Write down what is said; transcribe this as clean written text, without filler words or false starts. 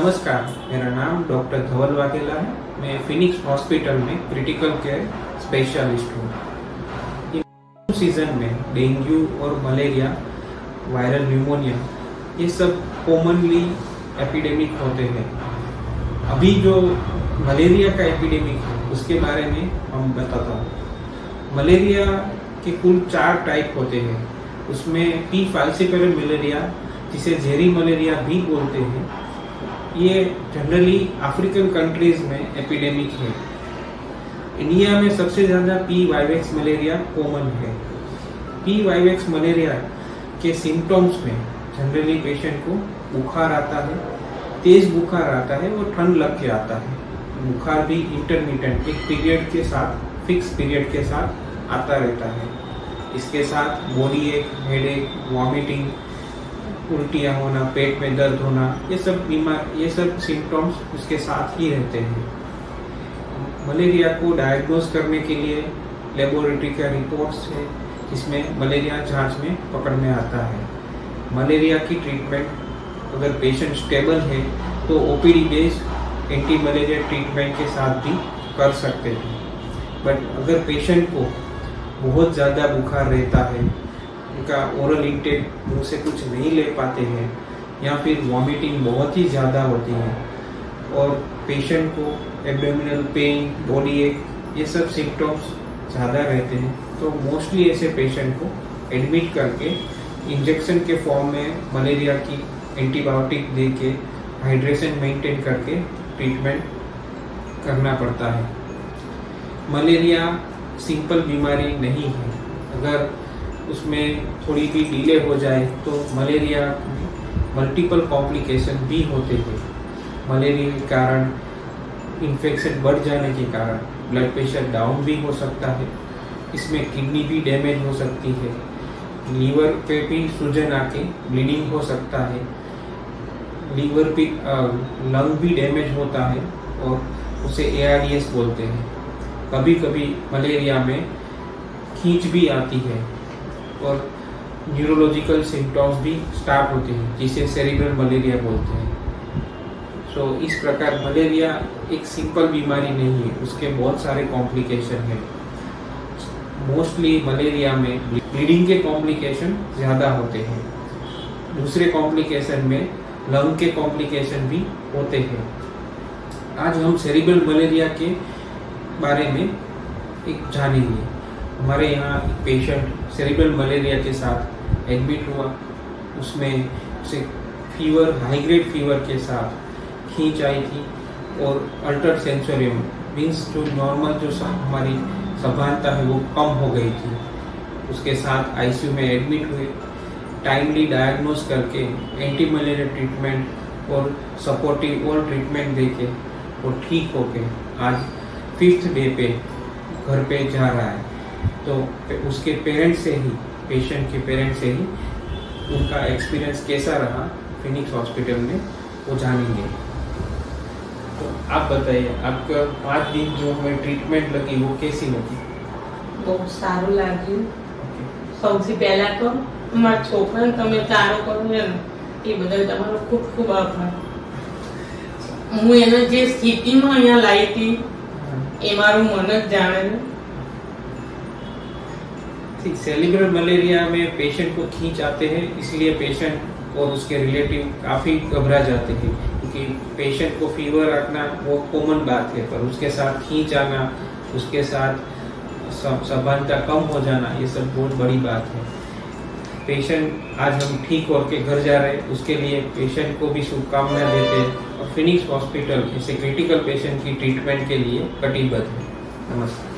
नमस्कार, मेरा नाम डॉक्टर धवल वाघेला है। मैं फिनिक्स हॉस्पिटल में क्रिटिकल केयर स्पेशलिस्ट हूँ। इन सीजन में डेंगू और मलेरिया, वायरल न्यूमोनिया, ये सब कॉमनली एपिडेमिक होते हैं। अभी जो मलेरिया का एपिडेमिक है उसके बारे में हम बताता हूँ। मलेरिया के कुल 4 टाइप होते हैं। उसमें पी फाल्सिपारम मलेरिया, जिसे जेरी मलेरिया भी बोलते हैं, ये जनरली अफ्रीकन कंट्रीज में एपिडेमिक है। इंडिया में सबसे ज़्यादा पी वाइवेक्स मलेरिया कॉमन है। पी वाइवेक्स मलेरिया के सिम्टम्स में जनरली पेशेंट को बुखार आता है, तेज बुखार आता है और ठंड लग के आता है। बुखार भी इंटरमिटेंट, एक पीरियड के साथ, फिक्स पीरियड के साथ आता रहता है। इसके साथ बॉडी एक, हेडेक, वॉमिटिंग, उल्टियाँ होना, पेट में दर्द होना, ये सब सिम्टम्स उसके साथ ही रहते हैं। मलेरिया को डायग्नोज करने के लिए लेबोरेटरी का रिपोर्ट्स है, जिसमें मलेरिया जांच में पकड़ में आता है। मलेरिया की ट्रीटमेंट अगर पेशेंट स्टेबल है तो OPD based anti malaria treatment के साथ भी कर सकते हैं। बट अगर पेशेंट को बहुत ज़्यादा बुखार रहता है, उनका ओरल इंटेक मुँह से कुछ नहीं ले पाते हैं, या फिर वॉमिटिंग बहुत ही ज़्यादा होती है और पेशेंट को एब्डोमिनल पेन, बॉडी एक, ये सब सिम्टम्स ज़्यादा रहते हैं, तो मोस्टली ऐसे पेशेंट को एडमिट करके इंजेक्शन के फॉर्म में मलेरिया की एंटीबायोटिक दे के हाइड्रेशन मेंटेन करके ट्रीटमेंट करना पड़ता है। मलेरिया सिंपल बीमारी नहीं है। अगर उसमें थोड़ी भी डिले हो जाए तो मलेरिया मल्टीपल कॉम्प्लिकेशन भी होते हैं। मलेरिया के कारण इन्फेक्शन बढ़ जाने के कारण ब्लड प्रेशर डाउन भी हो सकता है। इसमें किडनी भी डैमेज हो सकती है, लीवर पे भी सूजन आके ब्लीडिंग हो सकता है, लीवर पे लंग भी डैमेज होता है और उसे ARDS बोलते हैं। कभी कभी मलेरिया में खींच भी आती है और न्यूरोलॉजिकल सिम्टम्स भी स्टार्ट होते हैं, जिसे सेरिब्रल मलेरिया बोलते हैं। सो इस प्रकार मलेरिया एक सिंपल बीमारी नहीं है, उसके बहुत सारे कॉम्प्लिकेशन हैं। मोस्टली मलेरिया में ब्लीडिंग के कॉम्प्लिकेशन ज़्यादा होते हैं। दूसरे कॉम्प्लिकेशन में लंग के कॉम्प्लिकेशन भी होते हैं। आज हम सेरिब्रल मलेरिया के बारे में एक जानेंगे। हमारे यहाँ एक पेशेंट सेरिब्रल मलेरिया के साथ एडमिट हुआ। उसमें उसे फीवर, हाई ग्रेड फीवर के साथ खींच आई थी और अल्टर्ड सेंसोरियम मीन्स जो नॉर्मल जो हमारी सभानता है वो कम हो गई थी। उसके साथ ICU में एडमिट हुए। टाइमली डायग्नोज करके एंटी मलेरिया ट्रीटमेंट और सपोर्टिव और ट्रीटमेंट देके वो ठीक होके आज 5th डे पे घर पे जा रहा है। तो उसके पेरेंट्स से ही, पेशेंट के पेरेंट्स से ही उनका एक्सपीरियंस कैसा रहा फिनिक्स हॉस्पिटल में वो जानेंगे। तो आप बताइए, आपका 5 दिन जो हमें ट्रीटमेंट लगी वो कैसी लगी? बहुत सारू लाग्યું। સૌથી પહેલા તો મારા છોકરાને તમે સારો કરો ને એ બદલ તમારો ખૂબ ખૂબ આભાર। હું એને જે સ્થિતિમાં અહીંયા લાવી હતી એ મારું મન જ જાણે। सेरिब्रल मलेरिया में पेशेंट को खींच आते हैं, इसलिए पेशेंट और उसके रिलेटिव काफ़ी घबरा जाते हैं, क्योंकि पेशेंट को फीवर आना वो कॉमन बात है, पर उसके साथ खींच आना, उसके साथ सभानता कम हो जाना, ये सब बहुत बड़ी बात है। पेशेंट आज हम ठीक होकर घर जा रहे हैं, उसके लिए पेशेंट को भी शुभकामनाएं देते हैं और फिनिक्स हॉस्पिटल ऐसे क्रिटिकल पेशेंट की ट्रीटमेंट के लिए कटिबद्ध है। नमस्कार।